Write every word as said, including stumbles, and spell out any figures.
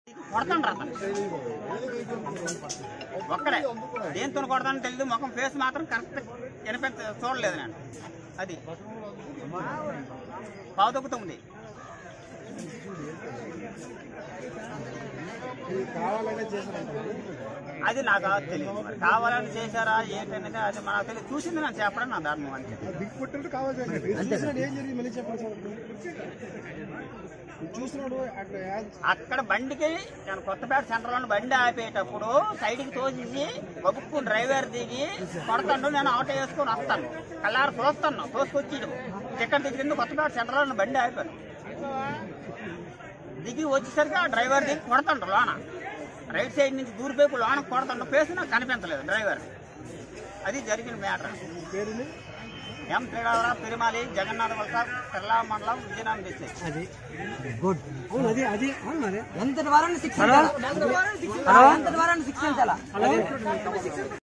కొడతాను ఒక్కడే దేంతో కొడతాను తెలియదు. ముఖం ఫేస్ మాత్రం కరెక్ట్ వినిపించ చూడలేదు నేను. అది పావు తగ్గుతుంది. అది నాకు తెలియదు, మరి కావాలని చేశారా ఏంటనేది అది మనకు తెలియదు. చూసింది నేను చెప్పడం నా ధర్మం అంటే. అక్కడ బండికి నేను కొత్తపేట సెంటర్లో బండి ఆపేటప్పుడు సైడ్కి తోసేసి గబుక్కు డ్రైవర్ దిగి కొడతాడు. నేను ఆటో వేసుకొని వస్తాను, కళ్ళారు చూస్తాను, తోసుకొచ్చి టికెట్ దిగి కొత్తపేట సెంటర్లో బండి ఆపాను. దిగి వచ్చేసరికి ఆ డ్రైవర్ దిగి కొడతాడు. లోన రైట్ సైడ్ నుంచి దూరిపైపు లోన కొడతాడు. ఫేస్ నాకు కనిపించలేదు డ్రైవర్. అది జరిగిన మ్యాటర్. ఎం శ్రీరామరావు పెరుమాలి జగన్నాథ వలస పెర్లా మండలం విజయనగరం డిస్ట్రిక్ట్. అది గుడ్. అవును, అది అది అవును. ఎంత వారాన్ని శిక్షించాలా? ఎంత వారాన్ని శిక్షించాలా?